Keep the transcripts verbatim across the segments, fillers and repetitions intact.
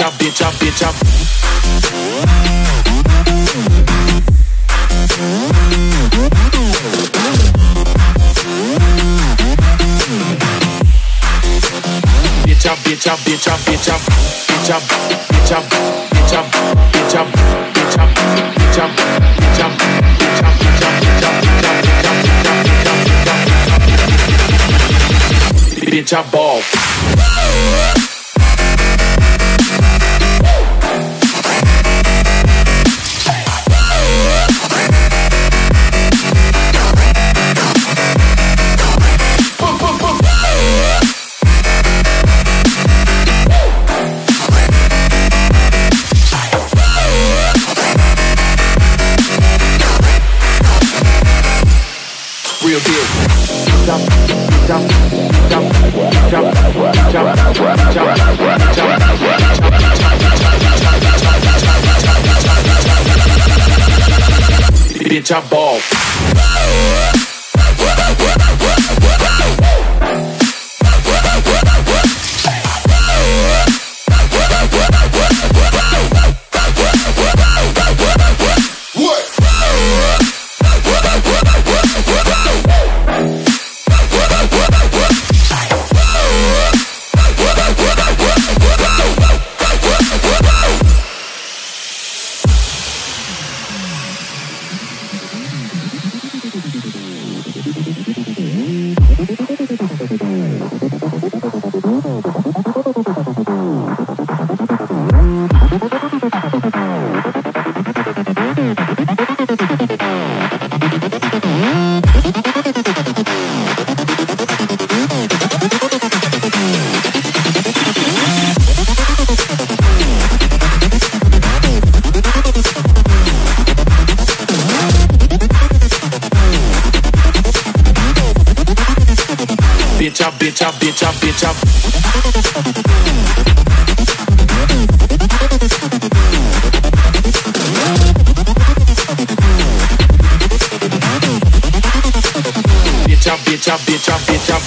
bitch up, bitch up, bitch up. Bitch up, bitch up, bitch up, bitch up, bitch up, bitch up, bitch up, bitch up, bitch up, bitch up, bitch up, bitch up, bitch up, bitch up, bitch up, bitch up, bitch up, ball. Real deal. Jump, jump, jump, jump, jump, jump, jump, bitch, I ball. Bitch up, bitch up, bitch up, bitch up. Bitch up, bitch up, bitch up, bitch up.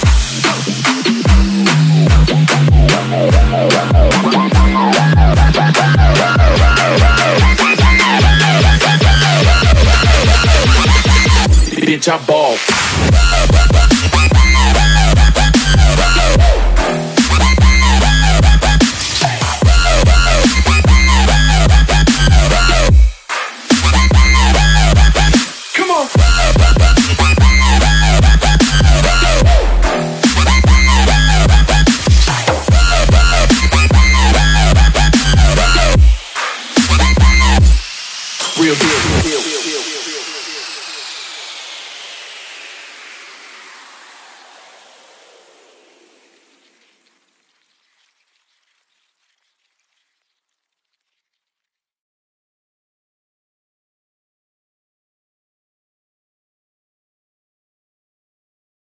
Bitch up, ball.